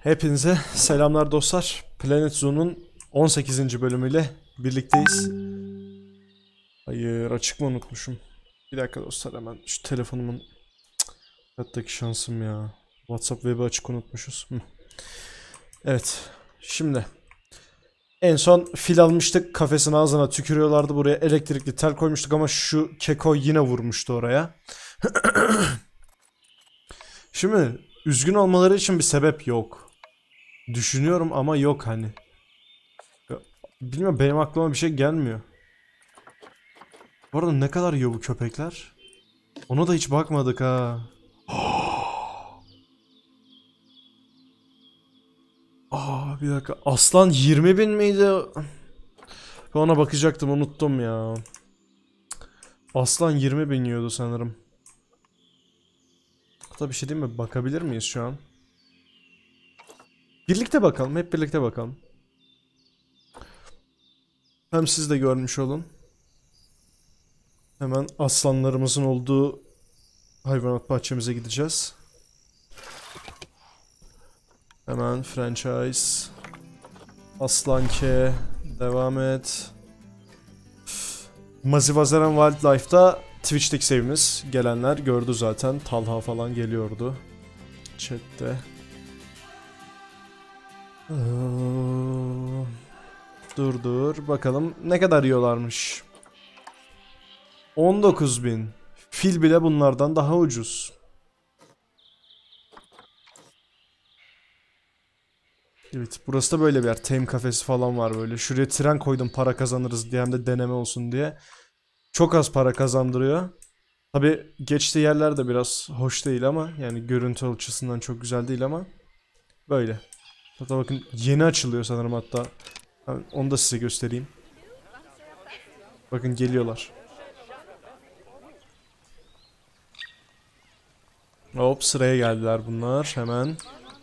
Hepinize selamlar dostlar. Planet Zoo'nun 18. bölümüyle birlikteyiz. Hayır, açık mı unutmuşum? Bir dakika dostlar, hemen şu telefonumun hayattaki şansım ya. WhatsApp web'i açık unutmuşuz. Evet, şimdi en son fil almıştık, kafesin ağzına tükürüyorlardı, buraya elektrikli tel koymuştuk ama şu keko yine vurmuştu oraya. Şimdi üzgün olmaları için bir sebep yok. Düşünüyorum ama yok hani. Ya, bilmiyorum, benim aklıma bir şey gelmiyor. Bu arada ne kadar yiyor bu köpekler? Ona da hiç bakmadık ha. Bir dakika. Aslan 20.000 miydi? Ona bakacaktım, unuttum ya. Aslan 20.000 yiyordu sanırım. Hatta bir şey diyeyim mi? Bakabilir miyiz şu an? Birlikte bakalım. Hep birlikte bakalım. Hem siz de görmüş olun. Hemen aslanlarımızın olduğu hayvanat bahçemize gideceğiz. Hemen franchise. Aslan K. Devam et. Mazivazaran Wildlife'da Twitch'teki save'imiz. Gelenler gördü zaten. Talha falan geliyordu. Chat'te. Dur. Bakalım ne kadar yiyorlarmış. 19.000. Fil bile bunlardan daha ucuz. Evet, burası da böyle bir yer. Tame kafesi falan var böyle. Şuraya tren koydum para kazanırız diye, hem de deneme olsun diye. Çok az para kazandırıyor. Tabi geçtiği yerler de biraz hoş değil ama, yani görüntü açısından çok güzel değil ama böyle. Hatta bakın yeni açılıyor sanırım hatta. Onu da size göstereyim. Bakın geliyorlar. Hop, sıraya geldiler bunlar hemen.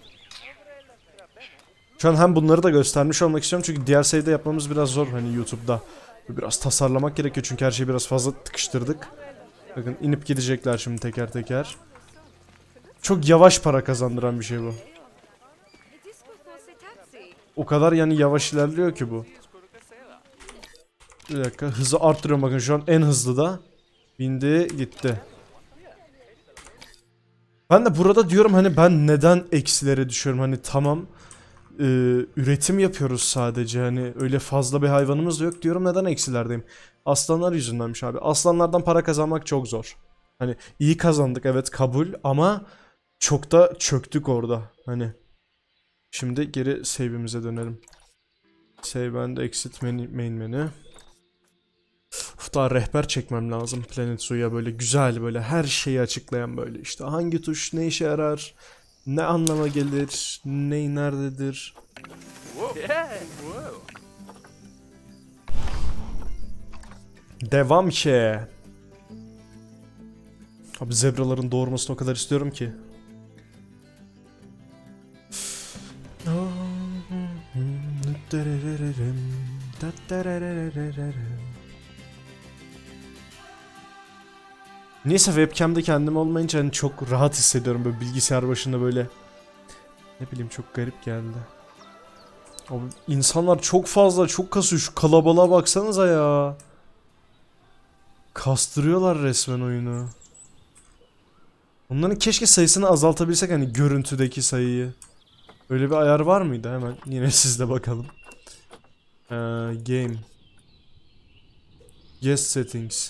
Şu an hem bunları da göstermiş olmak istiyorum çünkü diğer sayıda yapmamız biraz zor hani YouTube'da. Biraz tasarlamak gerekiyor çünkü her şeyi biraz fazla tıkıştırdık. Bakın inip gidecekler şimdi teker teker. Çok yavaş para kazandıran bir şey bu. O kadar yani yavaş ilerliyor ki bu. Bir dakika, hızı arttırıyorum, bakın şu an en hızlı da. Bindi gitti. Ben de burada diyorum hani ben neden eksilere düşüyorum, hani tamam üretim yapıyoruz sadece, hani öyle fazla bir hayvanımız da yok, diyorum neden eksilerdeyim. Aslanlar yüzündenmiş abi. Aslanlardan para kazanmak çok zor. Hani iyi kazandık, evet, kabul, ama çok da çöktük orada hani. Şimdi geri save'imize dönelim. Save and exit main menü. Daha rehber çekmem lazım Planet Zoo'ya, böyle güzel, böyle her şeyi açıklayan, böyle işte hangi tuş ne işe yarar, ne anlama gelir, ne nerededir. Devam ki. Abi zebraların doğurmasını o kadar istiyorum ki. Neyse, webcam'de kendim olmayınca hani çok rahat hissediyorum böyle bilgisayar başında, böyle ne bileyim, çok garip geldi. Abi insanlar çok fazla, çok kasıyor, şu kalabalığa baksanıza ya. Kastırıyorlar resmen oyunu. Onların keşke sayısını azaltabilsek, hani görüntüdeki sayıyı. Öyle bir ayar var mıydı? Hemen yine sizle bakalım. Game. Yes settings.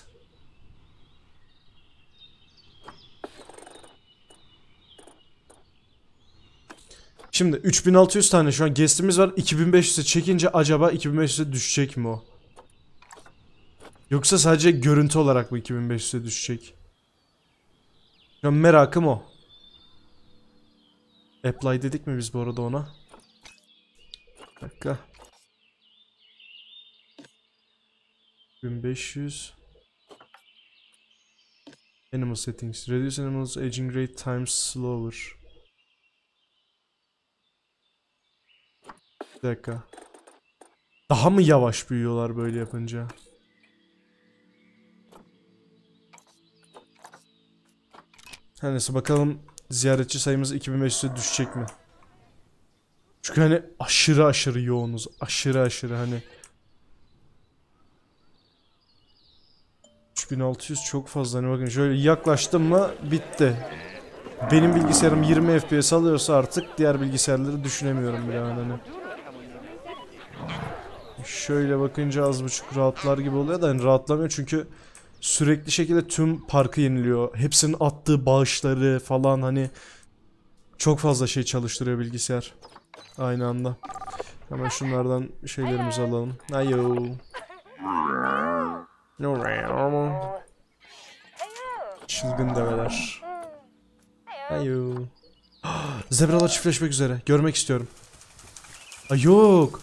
Şimdi 3600 tane şu an guest'imiz var. 2500'e çekince acaba 2500'e düşecek mi o? Yoksa sadece görüntü olarak mı 2500'e düşecek? Şu an merakım o. Apply dedik mi biz bu arada ona? Bir dakika. 1500. Animal settings. Reduce animals aging rate times slower. Bir dakika. Daha mı yavaş büyüyorlar böyle yapınca? Her neyse, bakalım ziyaretçi sayımız 2500'e düşecek mi? Çünkü hani aşırı aşırı yoğunuz. Aşırı aşırı hani. 3600 çok fazla. Hani bakın şöyle yaklaştım mı bitti. Benim bilgisayarım 20 FPS alıyorsa artık diğer bilgisayarları düşünemiyorum bile yani. Hani. Şöyle bakınca az buçuk rahatlar gibi oluyor da hani rahatlamıyor çünkü sürekli şekilde tüm parkı yeniliyor. Hepsinin attığı bağışları falan hani çok fazla şey çalıştırıyor bilgisayar aynı anda. Hemen şunlardan şeylerimizi alalım. Ayo. Çılgın develer. Ayo. Zebralar çiftleşmek üzere. Görmek istiyorum. Ay yok.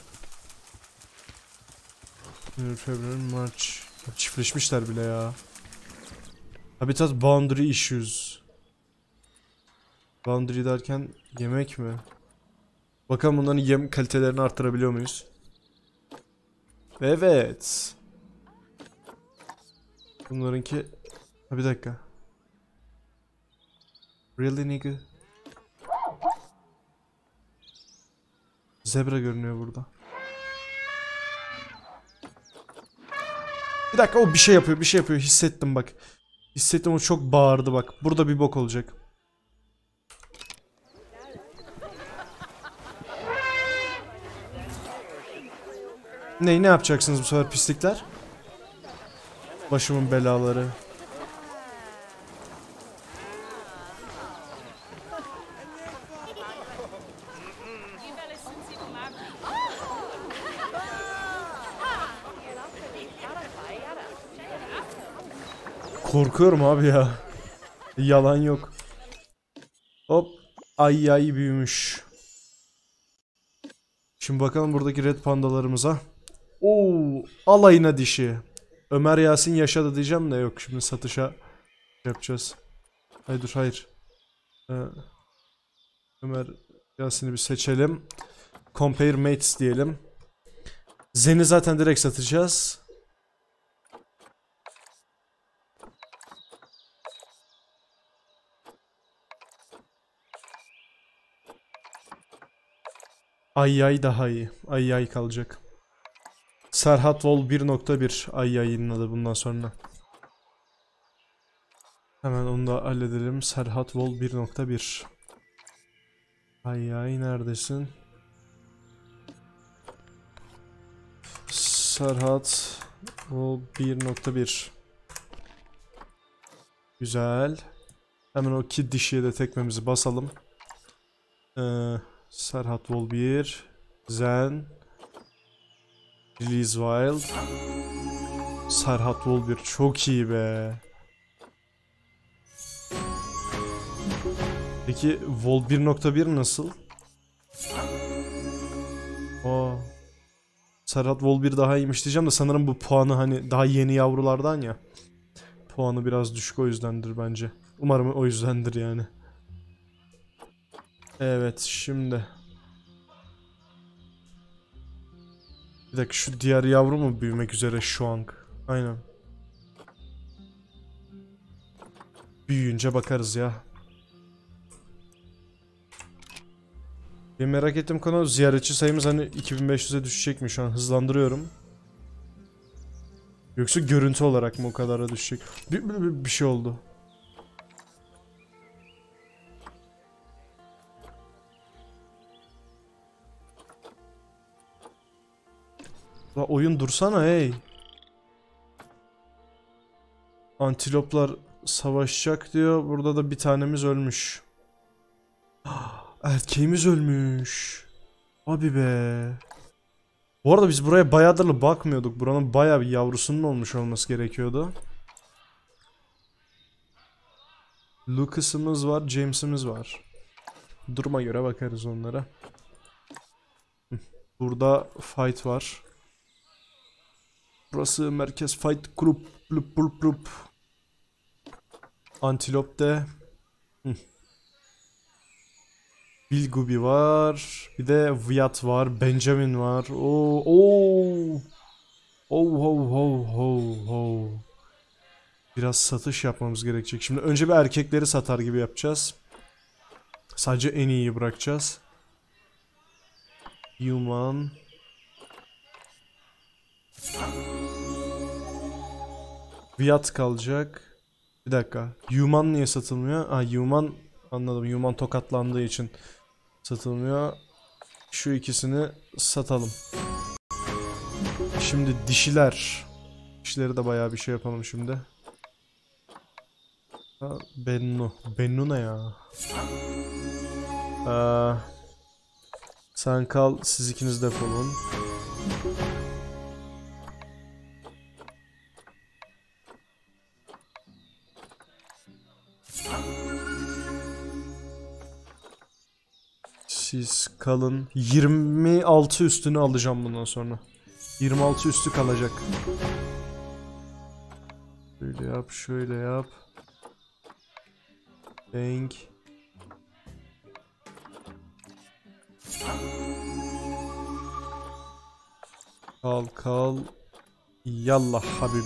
February, March. Çiftleşmişler bile ya. Habitat boundary issues. Boundary derken yemek mi? Bakalım bunların yem kalitelerini arttırabiliyor muyuz? Evet. Bunlarınki... Ha, bir dakika. Really nigga? Zebra görünüyor burada. Bir dakika, o bir şey yapıyor, bir şey yapıyor. Hissettim bak. Hissettim, o çok bağırdı bak. Burada bir bok olacak. Ne yapacaksınız bu sefer pislikler? Başımın belaları. Korkuyorum abi ya. Yalan yok. Hop. Ay ay büyümüş. Şimdi bakalım buradaki red pandalarımıza. Oo, alayına dişi. Ömer Yasin yaşadı diyeceğim de yok, şimdi satışa yapacağız. Hayır dur, hayır. Ömer Yasin'i bir seçelim. Compare mates diyelim. Zen'i zaten direkt satacağız. Ay ay daha iyi. Ay ay kalacak. Serhat Vol 1.1 ay ayının adı bundan sonra. Hemen onu da halledelim. Serhat Vol 1.1. Ay ay neredesin? Serhat Vol 1.1. Güzel. Hemen o iki dişiye de tekmemizi basalım. Serhat Vol 1. Zen. Release Wild. Serhat Vol 1 çok iyi be. Peki Vol 1.1 nasıl? Aa. Serhat Vol 1 daha iyiymiş diyeceğim de sanırım bu puanı hani daha yeni yavrulardan ya. Puanı biraz düşük, o yüzdendir bence. Umarım o yüzdendir yani. Evet şimdi. Bir dakika, şu diğer yavru mu büyümek üzere şu an? Aynen. Büyüyünce bakarız ya. Benim merak ettiğim konu, ziyaretçi sayımız hani 2500'e düşecek mi şu an? Hızlandırıyorum. Yoksa görüntü olarak mı o kadara düşecek? Bir şey oldu. La oyun dursana hey. Antiloplar savaşacak diyor. Burada da bir tanemiz ölmüş. Erkeğimiz ölmüş. Abi be. Bu arada biz buraya bayağıdır bakmıyorduk. Buranın bayağı bir yavrusunun olmuş olması gerekiyordu. Lucas'ımız var, James'imiz var. Duruma göre bakarız onlara. Burada fight var. Burası merkez fight group. Blup blup blup. Antilop de. Bilgubi var. Bir de Wyatt var. Benjamin var. Oo, oo. Oh, ho, ho, ho, ho. Biraz satış yapmamız gerekecek. Şimdi önce bir erkekleri satar gibi yapacağız. Sadece en iyiyi bırakacağız. Human. Fiyat kalacak. Bir dakika. Human niye satılmıyor? Human anladım. Human tokatlandığı için satılmıyor. Şu ikisini satalım. Şimdi dişiler. Dişileri de bayağı bir şey yapalım şimdi. Bennu. Bennu ne ya? Sen kal. Siz ikiniz defolun. Siz kalın. 26 üstünü alacağım bundan sonra. 26 üstü kalacak. Şöyle yap, şöyle yap. Bang. Kal kal. Yallah habibi.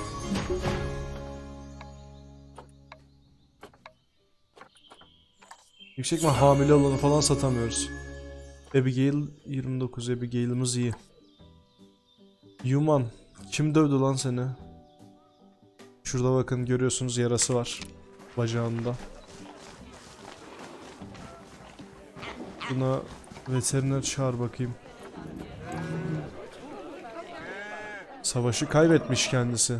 Yüksek mi hamile olanı falan satamıyoruz. Abigail 29. Abigail'imiz iyi. Human. Kim dövdü lan seni? Şurada bakın görüyorsunuz yarası var. Bacağında. Buna veteriner çağır bakayım. Savaşı kaybetmiş kendisi.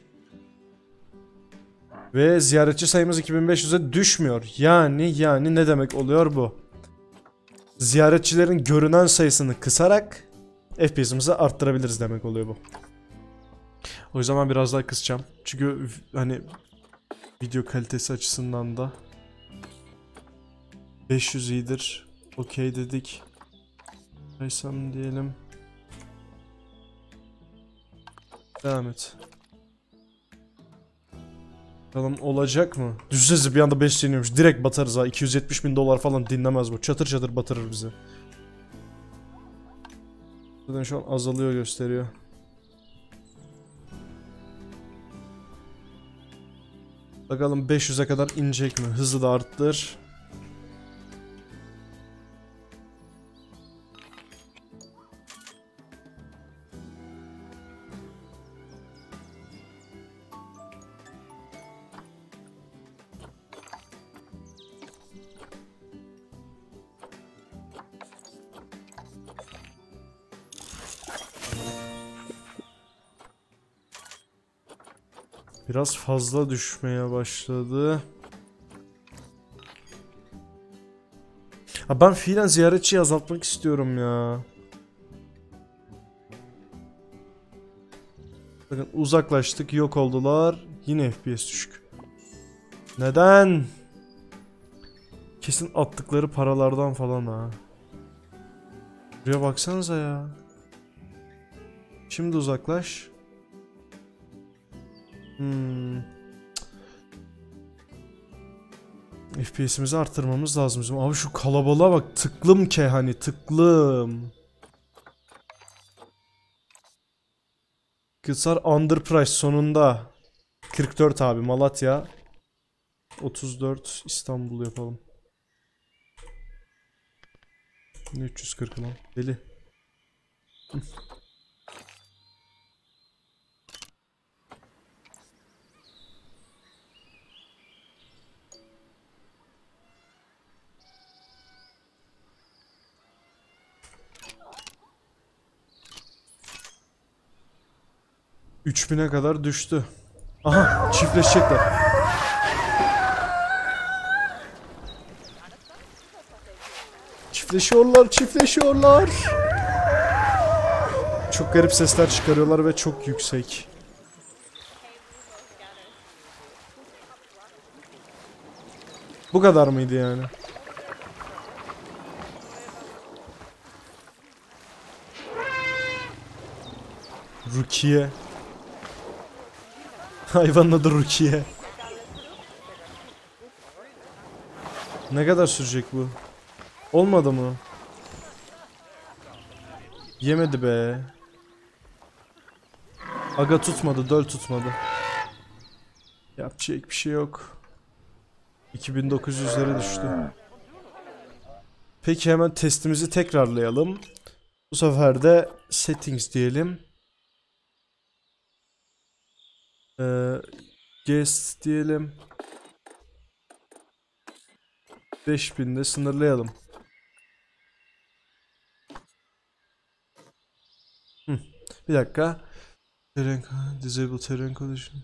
Ve ziyaretçi sayımız 2500'e düşmüyor. Yani ne demek oluyor bu? Ziyaretçilerin görünen sayısını kısarak FPS'imizi arttırabiliriz demek oluyor bu. O yüzden ben biraz daha kısacağım. Çünkü hani video kalitesi açısından da 500 iyidir. Okey dedik. Kaysam diyelim. Devam et. Bakalım olacak mı? Düşsesi bir anda 5 deniyormuş. Direkt batarız ha. 270.000 dolar falan dinlemez bu. Çatır çatır batırır bizi. Zaten şu an azalıyor gösteriyor. Bakalım 500'e kadar inecek mi? Hızı da arttır. Biraz fazla düşmeye başladı. Ben fiilen ziyaretçiyi azaltmak istiyorum ya. Bakın uzaklaştık, yok oldular. Yine FPS düşük. Neden? Kesin attıkları paralardan falan ha. Buraya baksanıza ya. Şimdi uzaklaş. FPS'imizi arttırmamız lazım bizim. Abi şu kalabalığa bak, tıklım ki hani tıklım. Kıtsar underprice sonunda. 44 abi Malatya. 34 İstanbul yapalım. 340 lan deli. 3000'e kadar düştü. Aha çiftleşecekler. Çiftleşiyorlar. Çok garip sesler çıkarıyorlar ve çok yüksek. Bu kadar mıydı yani? Rukiye. Hayvanın adı Rukiye. Ne kadar sürecek bu? Olmadı mı? Yemedi be. Aga tutmadı, döl tutmadı. Yapacak bir şey yok. 2900'lere düştü. Peki hemen testimizi tekrarlayalım. Bu sefer de settings diyelim. Guest diyelim. 5000'de sınırlayalım. Bir dakika. Disable terrain condition.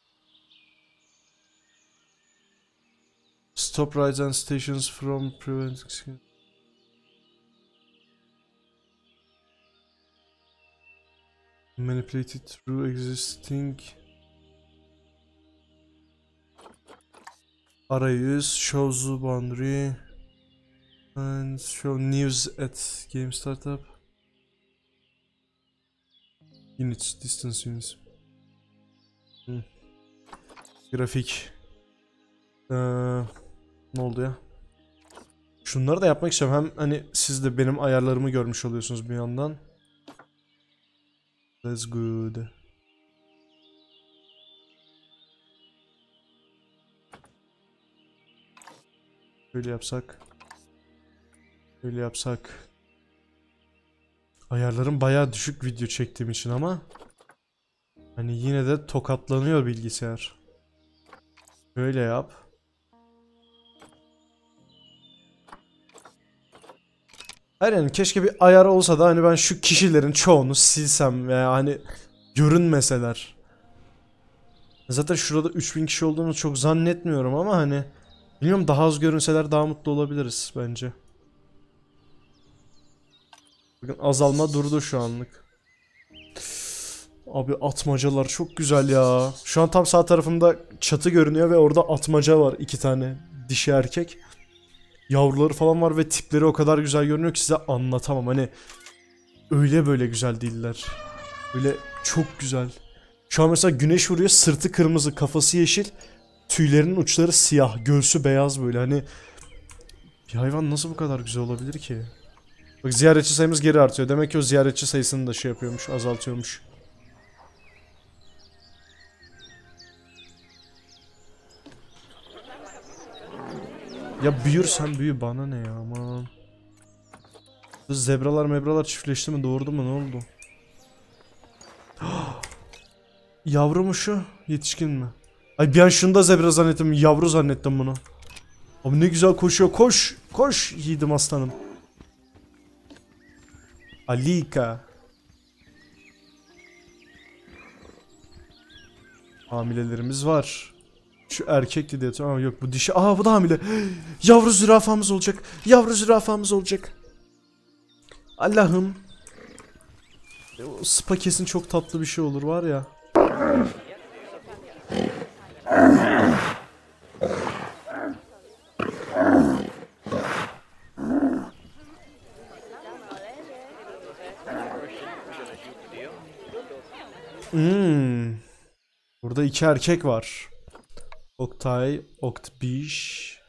Stop rides and stations from preventing. Manipulated through existing arayüz, shows the boundary and show news at game startup. Units, distance units. Grafik. Ne oldu ya? Şunları da yapmak istiyorum. Hem hani siz de benim ayarlarımı görmüş oluyorsunuz bir yandan. That's good. Böyle yapsak. Böyle yapsak. Ayarlarım bayağı düşük video çektiğim için ama hani yine de tokatlanıyor bilgisayar. Böyle yap. Hayır yani keşke bir ayar olsa da hani ben şu kişilerin çoğunu silsem veya hani görünmeseler. Zaten şurada 3000 kişi olduğunu çok zannetmiyorum ama hani bilmiyorum, daha az görünseler daha mutlu olabiliriz bence. Bakın azalma durdu şu anlık. Abi atmacalar çok güzel ya. Şu an tam sağ tarafımda çatı görünüyor ve orada atmaca var, 2 tane dişi erkek. Yavruları falan var ve tipleri o kadar güzel görünüyor ki size anlatamam. Hani öyle böyle güzel değiller. Böyle çok güzel. Şu an mesela güneş vuruyor, sırtı kırmızı, kafası yeşil, tüylerinin uçları siyah, göğsü beyaz böyle. Hani bir hayvan nasıl bu kadar güzel olabilir ki? Bak ziyaretçi sayımız geri artıyor. Demek ki o ziyaretçi sayısını da şey yapıyormuş, azaltıyormuş. Ya büyürsen büyü, bana ne ya aman. Zebralar mebralar çiftleşti mi, doğurdu mu, ne oldu? Yavru mu şu? Yetişkin mi? Ay bir an şunu da zebra zannettim, yavru zannettim bunu. Abi ne güzel koşuyor, koş koş yiğidim aslanım. Alika. Hamilelerimiz var. Şu erkekti diye tamam, yok bu dişi. Aa bu da hamile. Yavru zürafamız olacak. Yavru zürafamız olacak. Allah'ım. O spa kesin çok tatlı bir şey olur var ya. Burada 2 erkek var. Oktay, Oktbiş.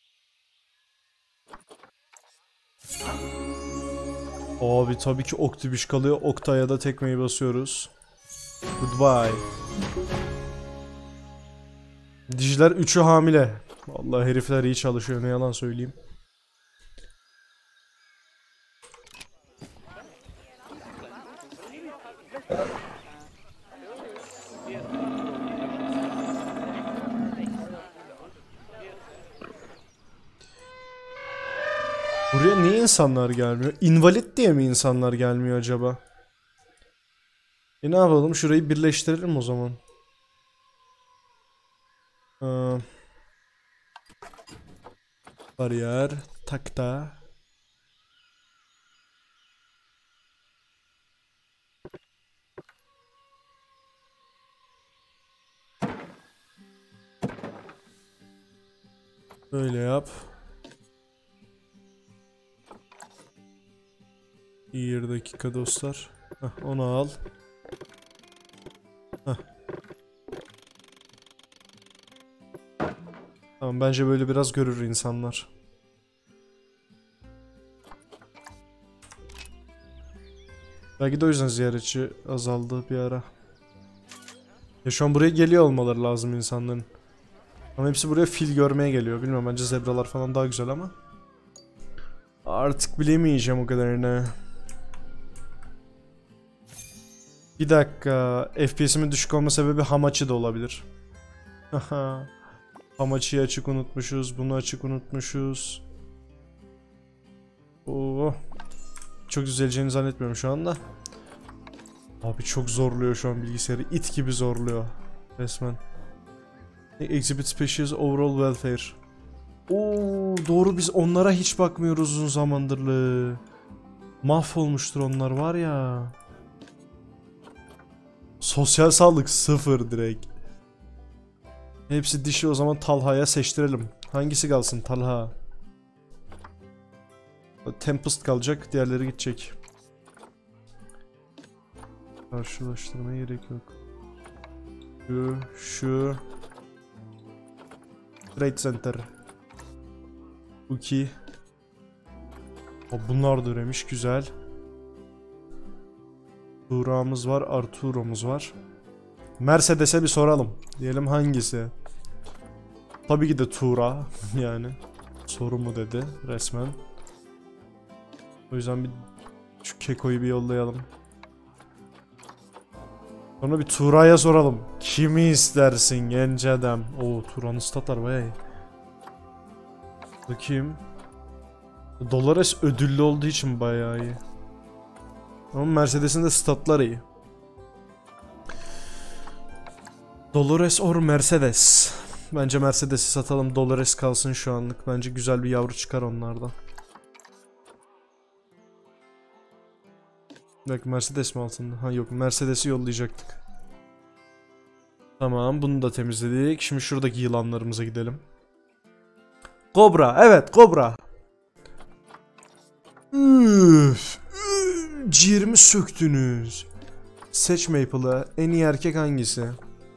Abi tabii ki Oktbiş kalıyor. Oktay'a da tekmeyi basıyoruz. Goodbye. Dijiler 3'ü hamile. Vallahi herifler iyi çalışıyor, ne yalan söyleyeyim. Buraya niye insanlar gelmiyor? İnvalid diye mi insanlar gelmiyor acaba? Ne yapalım? Şurayı birleştirelim o zaman. Bariyer, takta. Böyle yap. Bir dakika dostlar. Heh, onu al. Heh. Tamam, bence böyle biraz görür insanlar. Belki de o yüzden ziyaretçi azaldı bir ara. Ya şu an buraya geliyor olmaları lazım insanların. Ama hepsi buraya fil görmeye geliyor. Bilmiyorum, bence zebralar falan daha güzel ama. Artık bilemeyeceğim o kadarını. Bir dakika. FPS'imin düşük olma sebebi Hamachi da olabilir. Haha. Hamachi'yi açık unutmuşuz. Bunu açık unutmuşuz. Oo. Çok düzeleceğini zannetmiyorum şu anda. Abi çok zorluyor şu an bilgisayarı. İt gibi zorluyor. Resmen. Exhibit Species Overall Welfare. Oo, doğru, biz onlara hiç bakmıyoruz uzun zamandır. Mahvolmuştur onlar var ya. Sosyal sağlık 0 direkt. Hepsi dişi, o zaman Talha'ya seçtirelim. Hangisi kalsın Talha? Tempest kalacak, diğerleri gidecek. Karşılaştırmaya gerek yok. Şu. Trade Center. Uki. Bunlar da öremiş, güzel. Tuğra'mız var, Arturo'muz var. Mercedes'e bir soralım. Diyelim hangisi? Tabii ki de Tuğra yani. Soru mu dedi resmen. O yüzden bir şu Keko'yu bir yollayalım. Sonra bir Tuğra'ya soralım. Kimi istersin genç adam? Oo, Tuğra'nın statlar bayağı iyi. Bakayım. Dolores ödüllü olduğu için bayağı iyi. Ama Mercedes'in de statları iyi. Dolores or Mercedes. Bence Mercedes'i satalım. Dolores kalsın şu anlık. Bence güzel bir yavru çıkar onlardan. Bak, Mercedes mi altında? Ha yok, Mercedes'i yollayacaktık. Tamam, bunu da temizledik. Şimdi şuradaki yılanlarımıza gidelim. Kobra, evet Kobra. Üf, ciğerimi söktünüz. Seç Maple'ı. En iyi erkek hangisi?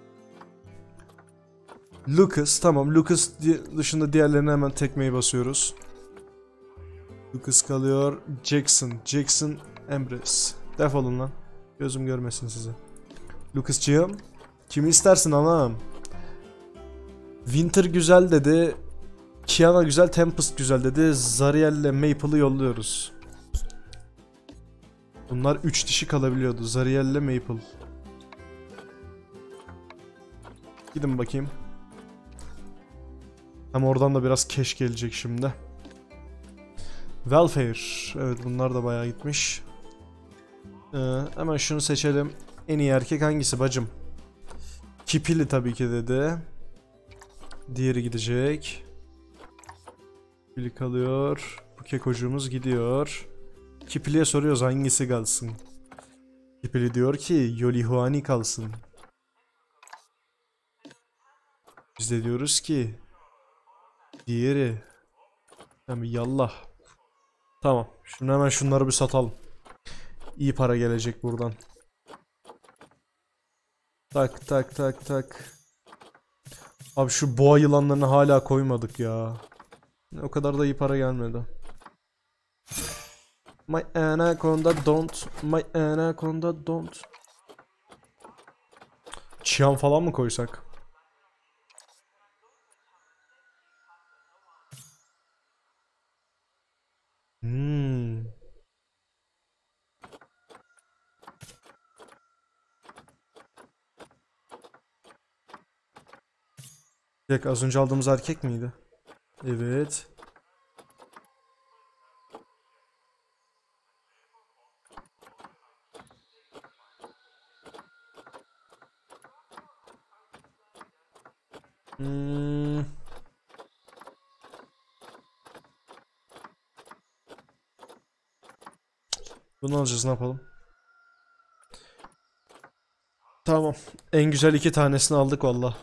Lucas, tamam. Lucas dışında diğerlerine hemen tekmeyi basıyoruz. Lucas kalıyor. Jackson, Embrace. Defolun lan. Gözüm görmesin sizi. Lucas'cığım. Kimi istersin anam? Winter güzel dedi. Kiana güzel, Tempest güzel dedi. Zariel'le Maple'ı yolluyoruz. Bunlar 3 dişi kalabiliyordu. Zariel'le Maple. Gidin bakayım. Hem oradan da biraz cash gelecek şimdi. Welfare. Evet, bunlar da bayağı gitmiş. Hemen şunu seçelim. En iyi erkek hangisi bacım? Kipili tabii ki dedi. Diğeri gidecek. Kipili kalıyor. Bu kekocuğumuz gidiyor. Kipili'ye soruyoruz hangisi kalsın. Kipili diyor ki Yolihuani kalsın. Biz de diyoruz ki diğeri. Yani yallah. Tamam. Şunu hemen şunları bir satalım. İyi para gelecek buradan. Tak tak tak tak. Abi şu boğa yılanlarını hala koymadık ya. O kadar da iyi para gelmedi. My anaconda don't. My anaconda don't. Çiyan falan mı koysak? Bir dakika, az önce aldığımız erkek miydi? Evet. Bunu alacağız, ne yapalım? Tamam. En güzel 2 tanesini aldık valla.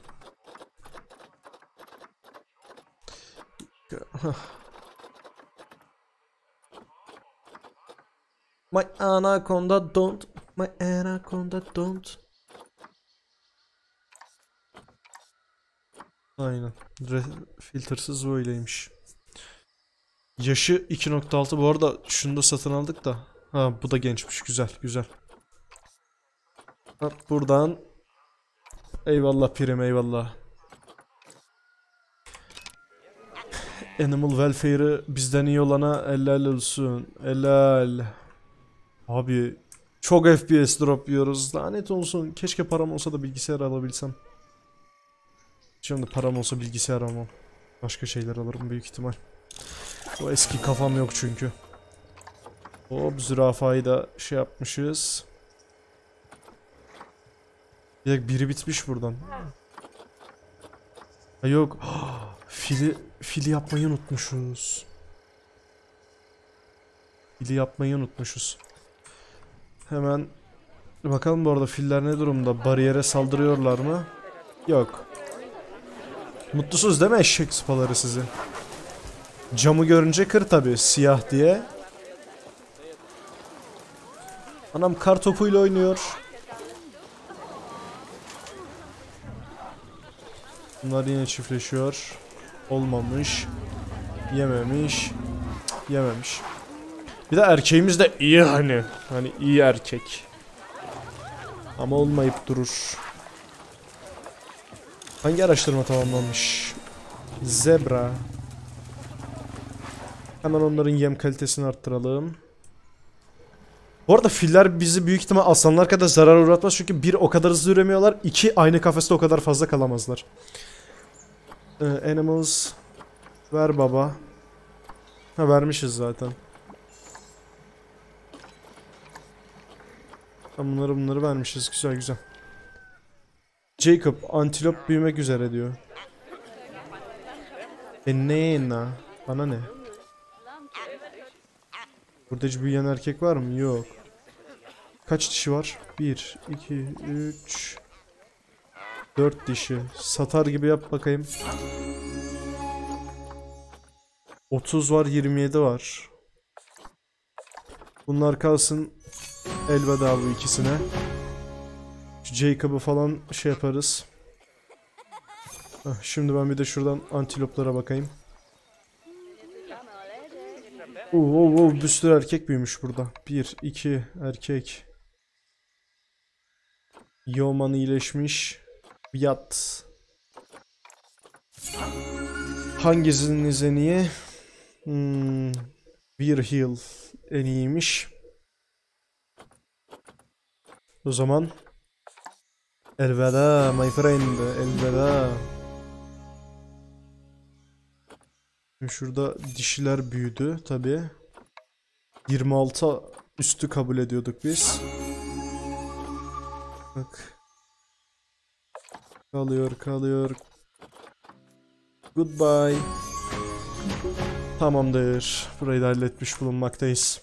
My anaconda don't. My anaconda don't. Aynen. Filtresız böyleymiş. Yaşı 2.6, bu arada şunu da satın aldık da. Ha, bu da gençmiş, güzel güzel. Hop, buradan. Eyvallah prim, eyvallah. Animal Welfare'ı bizden iyi olana helal olsun. Helal. Abi Çok FPS drop yiyoruz. Lanet olsun. Keşke param olsa da bilgisayar alabilsem. Şimdi param olsa bilgisayar almam. Başka şeyler alırım büyük ihtimal. O eski kafam yok çünkü. Hop, zürafayı da şey yapmışız. Biri bitmiş buradan. Ha yok. Fili yapmayı unutmuşuz. Fili yapmayı unutmuşuz. Hemen bakalım bu arada filler ne durumda? Bariyere saldırıyorlar mı? Yok. Mutlusunuz değil mi eşek sıpaları sizi? Camı görünce kır tabi, siyah diye. Anam kar topuyla oynuyor. Bunlar yine çiftleşiyor. Olmamış. Yememiş. Yememiş. Bir de erkeğimiz de iyi hani. Hani iyi erkek. Ama olmayıp durur. Hangi araştırma tamamlanmış? Zebra. Hemen onların yem kalitesini arttıralım. Bu arada filler bizi büyük ihtimal aslanlar kadar zarar uğratmaz. Çünkü bir, o kadar hızlı üremiyorlar. İki, aynı kafeste o kadar fazla kalamazlar. Animals. Ver baba. Ha, vermişiz zaten. Bunları vermişiz. Güzel güzel. Jacob, antilop büyümek üzere diyor. Ne? Bana ne? Burada hiç büyüyen erkek var mı? Yok. Kaç dişi var? 1, 2, 3, 4 dişi. Satar gibi yap bakayım. 30 var, 27 var. Bunlar kalsın. Elveda bu ikisine. Şu Jacob'ı falan şey yaparız. Şimdi ben bir de şuradan antiloplara bakayım. Bir sürü erkek büyümüş burada. 1, 2 erkek. Yoman iyileşmiş. Yat. Hangisiniz en iyi? Bir heal en iyiymiş. O zaman elveda my friend, elveda. Şurada dişiler büyüdü tabi. 26 üstü kabul ediyorduk biz. Bak. Kalıyor. Goodbye. Tamamdır. Burayı da halletmiş bulunmaktayız.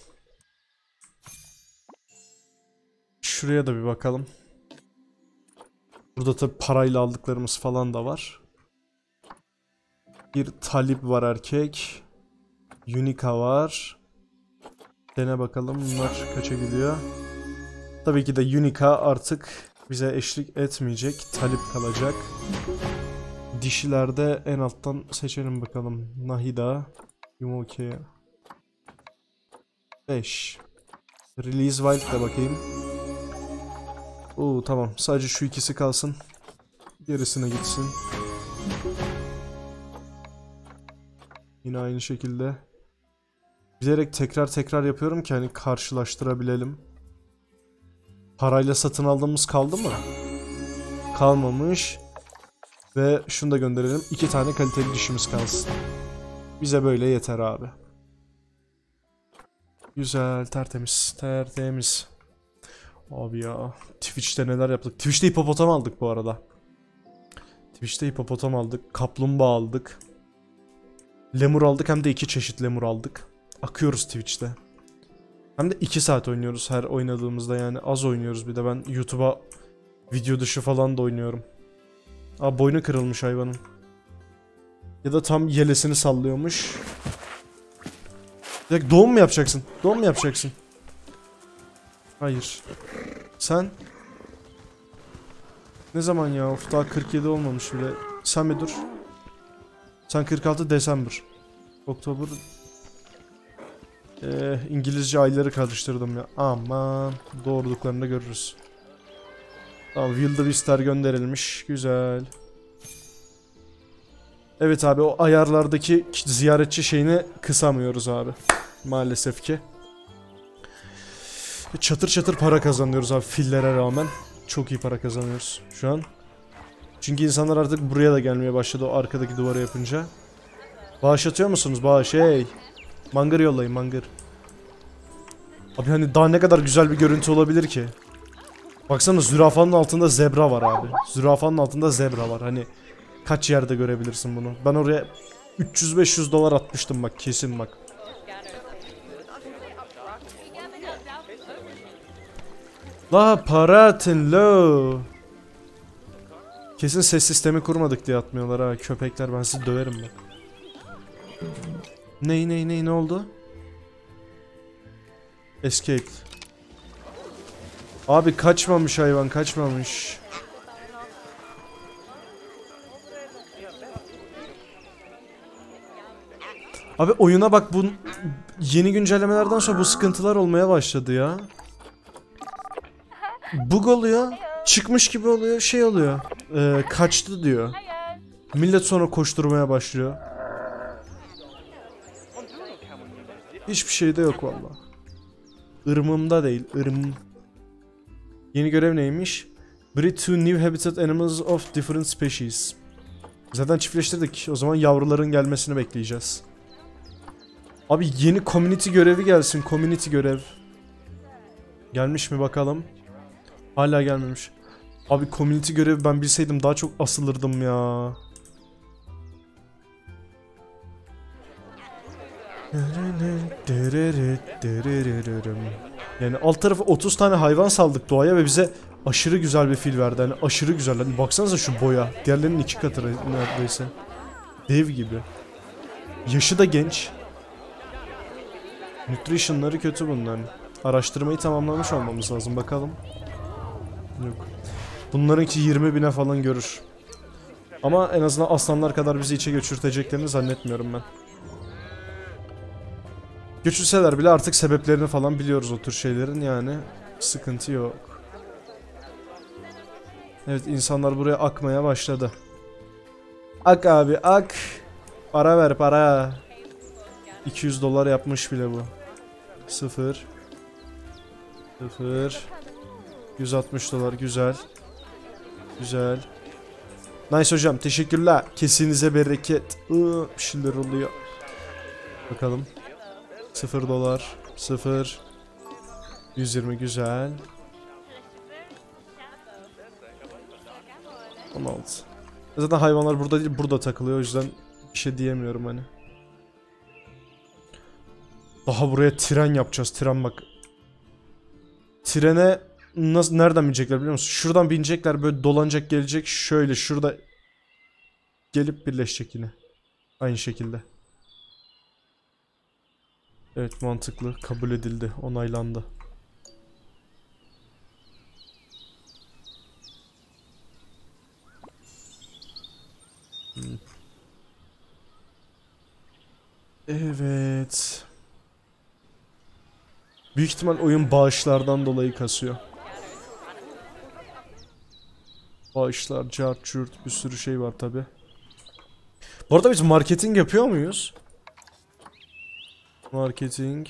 Şuraya da bir bakalım. Burada tabi parayla aldıklarımız falan da var. Bir talip var erkek. Unica var. Dene bakalım bunlar kaça gidiyor. Tabii ki de Unica artık bize eşlik etmeyecek. Talip kalacak. Dişilerde en alttan seçelim bakalım. Nahida. Yumoke. 5. Release Wild de bakayım. Tamam. Sadece şu ikisi kalsın. Gerisine gitsin. Yine aynı şekilde. Bilerek tekrar yapıyorum ki hani karşılaştırabilelim. Parayla satın aldığımız kaldı mı? Kalmamış. Ve şunu da gönderelim. 2 tane kaliteli dişimiz kalsın. Bize böyle yeter abi. Güzel, tertemiz. Abi ya. Twitch'te neler yaptık. Twitch'te hipopotam aldık bu arada. Kaplumbağa aldık. Lemur aldık, hem de 2 çeşit lemur aldık. Akıyoruz Twitch'te. Hem de 2 saat oynuyoruz her oynadığımızda, yani az oynuyoruz. Bir de ben YouTube'a video dışı falan da oynuyorum. Boynu kırılmış hayvanın. Ya da tam yelesini sallıyormuş. Direkt doğum mu yapacaksın? Hayır. Sen? Ne zaman ya? Daha 47 olmamış bile. Sen bir dur. Sen 46 December. Oktober. İngilizce ayları karıştırdım ya. Aman. Doğruluklarını da görürüz. Tamam, Wildebeest'ler gönderilmiş. Güzel. Evet abi, o ayarlardaki ziyaretçi şeyini kısamıyoruz abi. Maalesef ki. Çatır çatır para kazanıyoruz abi fillere rağmen. Çok iyi para kazanıyoruz şu an. Çünkü insanlar artık buraya da gelmeye başladı o arkadaki duvara yapınca. Bağış atıyor musunuz? Bağış hey. Mangır yollayın mangır. Abi hani daha ne kadar güzel bir görüntü olabilir ki? Baksana zürafanın altında zebra var abi. Zürafanın altında zebra var. Hani kaç yerde görebilirsin bunu? Ben oraya 300-500 dolar atmıştım bak kesin bak. La para atın lo. Kesin ses sistemi kurmadık diye atmıyorlar ha köpekler, ben sizi döverim bak. Ne oldu? Escape. Abi kaçmamış hayvan, kaçmamış. Abi oyuna bak, bu yeni güncellemelerden sonra bu sıkıntılar olmaya başladı ya. Bug oluyor, çıkmış gibi oluyor, şey oluyor. Kaçtı diyor. Millet sonra koşturmaya başlıyor. Hiçbir şey de yok valla. Irmımda değil, ırmım. Yeni görev neymiş? Breed two new habitat animals of different species. Zaten çiftleştirdik. O zaman yavruların gelmesini bekleyeceğiz. Abi yeni community görevi gelsin. Community görev. Gelmiş mi bakalım. Hala gelmemiş. Abi community görevi ben bilseydim daha çok asılırdım ya. Yani alt tarafı 30 tane hayvan saldık doğaya ve bize aşırı güzel bir fil verdi. Yani aşırı güzel. Hani baksanıza şu boya. Diğerlerinin 2 katı neredeyse. Dev gibi. Yaşı da genç. Nutrition'ları kötü bunların. Araştırmayı tamamlamış olmamız lazım. Bakalım. Yok. Bunlarınki 20.000'e falan görür. Ama en azından aslanlar kadar bizi içe göçürteceklerini zannetmiyorum ben. Göçülseler bile artık sebeplerini falan biliyoruz o tür şeylerin, yani sıkıntı yok. Evet, insanlar buraya akmaya başladı. Ak abi ak. Para ver para. 200 dolar yapmış bile bu. 0 0 160 dolar, güzel. Güzel. Nice hocam, teşekkürler. Kesinize bereket. Bir şeyler oluyor. Bakalım. 0 dolar. 0 120, güzel. 16. Zaten hayvanlar burada değil, burada takılıyor, o yüzden bir şey diyemiyorum hani. Daha buraya tren yapacağız, tren bak. Trene nasıl, nereden binecekler biliyor musun? Şuradan binecekler, böyle dolanacak, gelecek şöyle şurada gelip birleşecek yine. Aynı şekilde. Evet, mantıklı, kabul edildi, onaylandı. Evet. Büyük ihtimal oyun bağışlardan dolayı kasıyor. Bağışlar, cart, çürt, bir sürü şey var tabi. Bu arada biz marketing yapıyor muyuz? Marketing.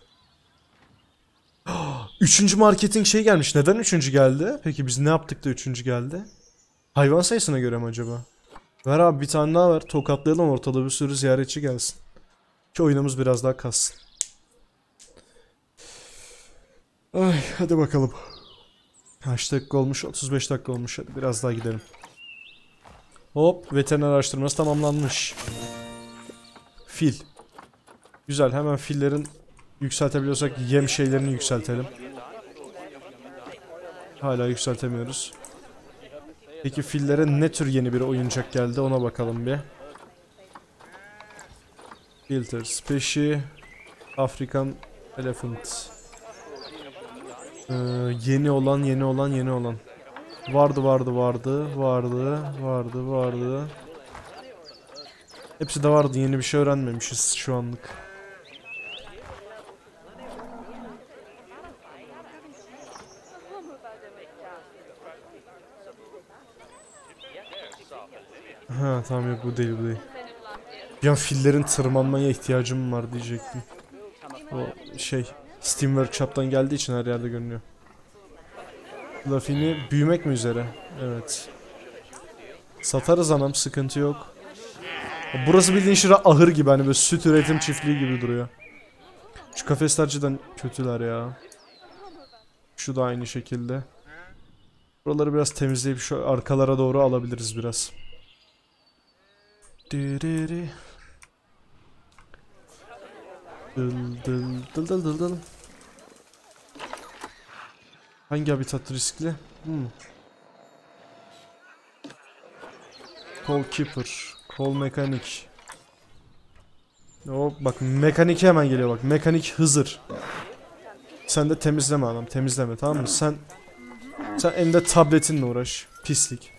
Üçüncü marketing şey gelmiş. Neden üçüncü geldi? Peki biz ne yaptık da üçüncü geldi? Hayvan sayısına göre mi acaba? Ver abi, bir tane daha ver. Tokatlayalım, ortada bir sürü ziyaretçi gelsin. Ki oyunumuz biraz daha kassın. Ay, hadi bakalım. Kaç dakika olmuş? 35 dakika olmuş. Hadi biraz daha gidelim. Hop, veteriner araştırması tamamlanmış. Fil. Güzel, hemen fillerin yükseltebiliyorsak yem şeylerini yükseltelim. Hala yükseltemiyoruz. Peki fillere ne tür yeni bir oyuncak geldi, ona bakalım bir. Filters, peşi, African Elephant. Yeni olan. Vardı. Hepsi de vardı, yeni bir şey öğrenmemişiz şu anlık. Ha tamam, yok bu değil. Bir an fillerin tırmanmaya ihtiyacım var diyecektim. O şey, Steam Workshop'tan geldiği için her yerde görünüyor. Fluffy'ni büyümek mi üzere? Evet. Satarız anam, sıkıntı yok. Burası bildiğin şura ahır gibi, hani böyle süt üretim çiftliği gibi duruyor. Şu kafesler cidden kötüler ya. Şu da aynı şekilde. Buraları biraz temizleyip şu arkalara doğru alabiliriz biraz. Dıl dıl dıl dıl dıl dıl. Hangi habitat riskli? Call Keeper, Call Mekanik. O bak, mekanik hemen geliyor bak. Mekanik Hızır. Sen de temizleme adam, temizleme, tamam mı? Sen elinde tabletinle uğraş. Pislik.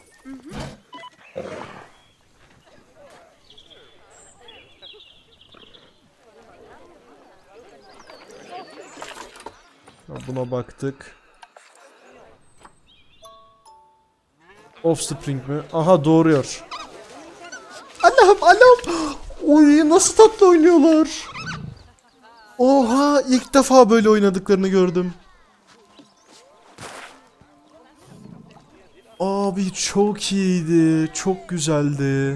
Buna baktık. Offspring mi? Aha, doğuruyor. Allah'ım. Oy, nasıl tatlı oynuyorlar. Oha, ilk defa böyle oynadıklarını gördüm. Abi çok iyiydi. Çok güzeldi.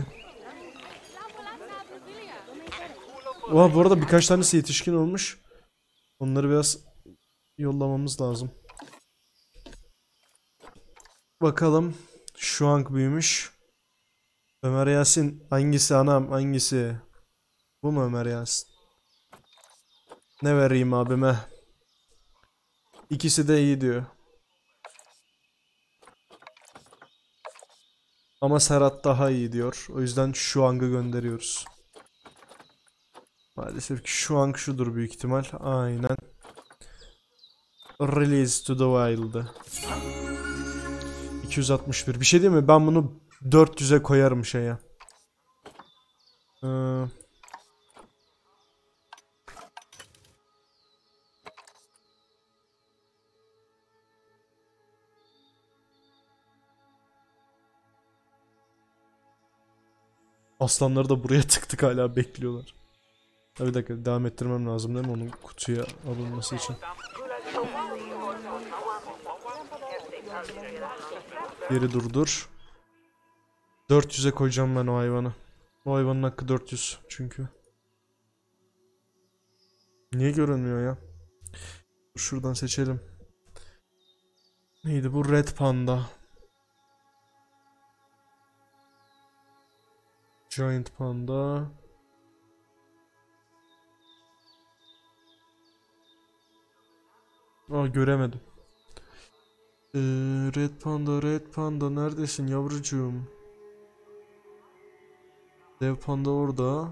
Oha, bu arada birkaç tanesi yetişkin olmuş. Onları biraz yollamamız lazım. Bakalım. Şu an büyümüş. Ömer Yasin hangisi anam, hangisi? Bu mu Ömer Yasin? Ne vereyim abime? İkisi de iyi diyor. Ama Serhat daha iyi diyor. O yüzden şu anga gönderiyoruz. Maalesef ki şu an şudur büyük ihtimal. Aynen. Release to the wild. 261. Bir şey değil mi? Ben bunu 400'e koyarım şeye. Aslanları da buraya tıktık, hala bekliyorlar. Bir dakika, devam ettirmem lazım değil mi onun kutuya alınması için? Geri durdur. 400'e koyacağım ben o hayvanı. O hayvanın hakkı 400 çünkü. Niye görünmüyor ya? Şuradan seçelim. Neydi bu? Red Panda. Giant Panda. Aa, göremedim. Red Panda neredesin yavrucuğum? Dev Panda orada.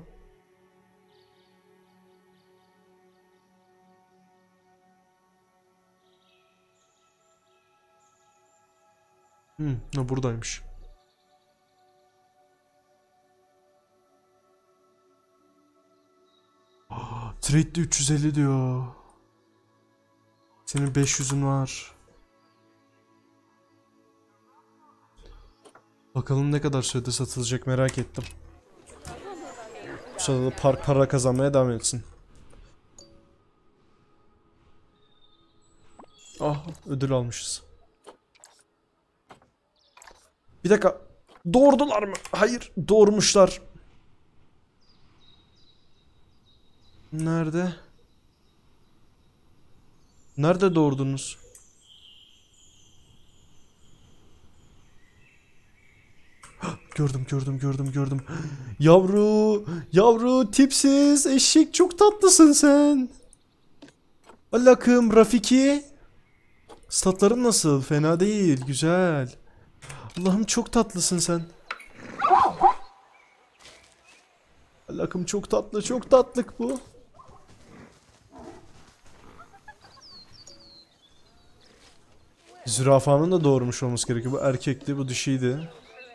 Ha, buradaymış. Trade'de 350 diyor. Senin 500'ün var. Bakalım ne kadar sürede satılacak, merak ettim. Bu sırada da para kazanmaya devam etsin. Ah, ödül almışız. Bir dakika. Doğurdular mı? Hayır, doğurmuşlar. Nerede? Nerede doğurdunuz? Gördüm. Yavru tipsiz eşek, çok tatlısın sen. Allah'ım, Rafiki. Statların nasıl? Fena değil, güzel. Allah'ım, çok tatlısın sen. Allah'ım, çok tatlı, çok tatlık bu. Zürafanın da doğurmuş olması gerekiyor. Bu erkekti, bu dişiydi.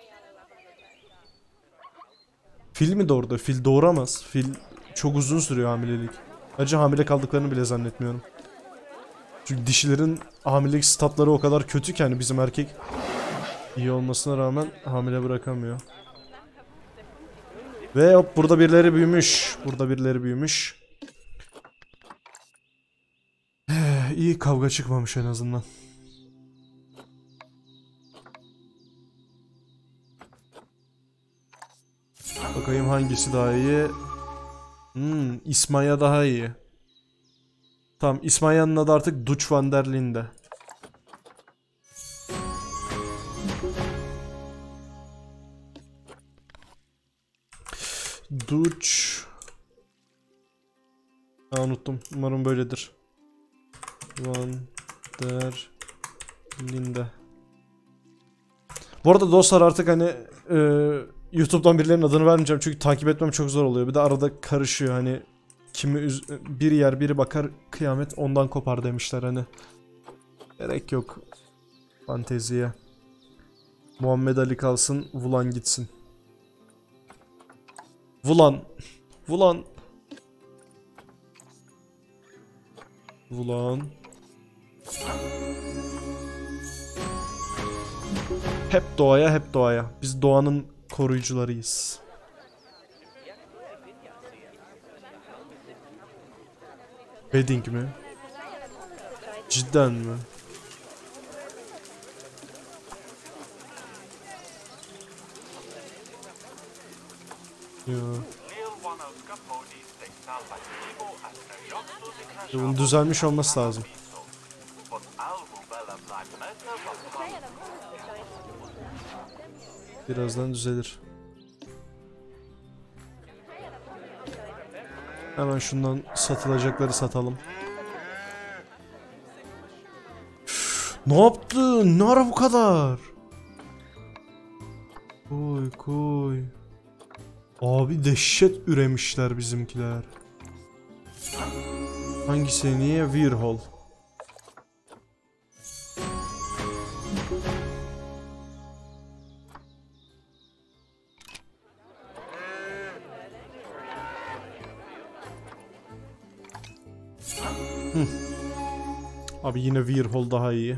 Fil mi doğurdu? Fil doğuramaz. Fil çok uzun sürüyor hamilelik. Ayrıca hamile kaldıklarını bile zannetmiyorum. Çünkü dişilerin hamilelik statları o kadar kötü ki, hani bizim erkek iyi olmasına rağmen hamile bırakamıyor. Ve hop, burada birileri büyümüş. iyi, kavga çıkmamış en azından. Bakayım hangisi daha iyi. İsmaya daha iyi. Tamam, İsmanya'nın adı artık Dutch van der Linde. Dutch. Unuttum. Umarım böyledir. Van der Linde. Bu arada dostlar, artık hani YouTube'dan birilerinin adını vermeyeceğim çünkü takip etmem çok zor oluyor. Bir de arada karışıyor hani, biri yer biri bakar, kıyamet ondan kopar demişler hani. Gerek yok fanteziye. Muhammed Ali kalsın, Vulan gitsin. Vulan. Vulan. Vulan. Hep doğaya, hep doğaya. Biz doğanın koruyucularıyız. Wedding mi? Cidden mi? Ya. Bunun düzelmiş olması lazım. Birazdan düzelir. Hemen şundan satılacakları satalım. Üf, ne yaptın? Ne ara bu kadar? Koy koy. Abi dehşet üremişler bizimkiler. Hangisi niye? Wirhol. Abi yine Wirhol daha iyi.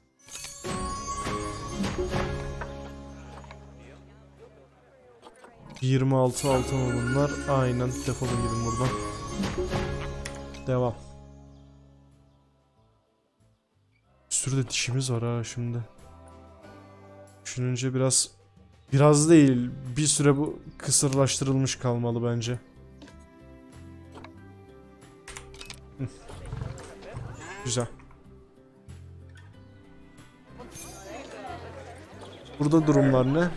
...26 altın mı bunlar? Aynen, defolun gidin buradan. Devam. Bir sürü de dişimiz var ha şimdi. Düşününce biraz değil, bir süre bu kısırlaştırılmış kalmalı bence. Güzel. Burada durumlar ne?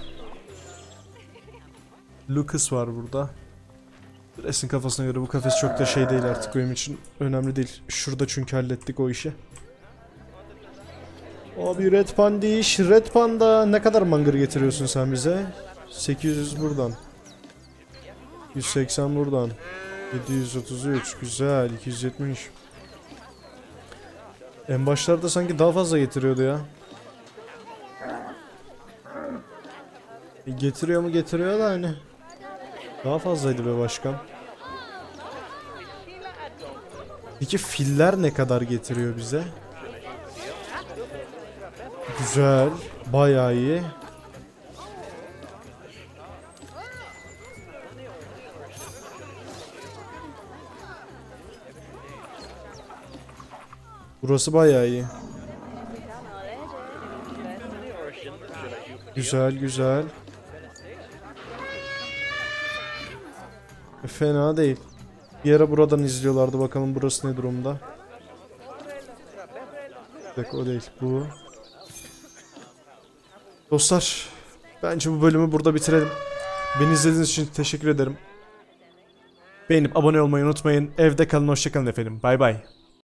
Lucas var burada. Res'in kafasına göre bu kafes çok da şey değil artık benim için. Önemli değil. Şurada çünkü hallettik o işi. Abi Red Pandiş, Red Panda, ne kadar mangır getiriyorsun sen bize? 800 buradan. 180 buradan. 733 güzel, 270. En başlarda sanki daha fazla getiriyordu ya. Getiriyor mu, getiriyor da hani. Daha fazlaydı be başkan. Peki filler ne kadar getiriyor bize? Güzel. Bayağı iyi. Burası bayağı iyi. Güzel güzel. Fena değil. Bir ara buradan izliyorlardı, bakalım burası ne durumda. Bak o değil, bu. Dostlar, bence bu bölümü burada bitirelim. Beni izlediğiniz için teşekkür ederim. Beğenip abone olmayı unutmayın. Evde kalın, hoşça kalın efendim. Bay bay.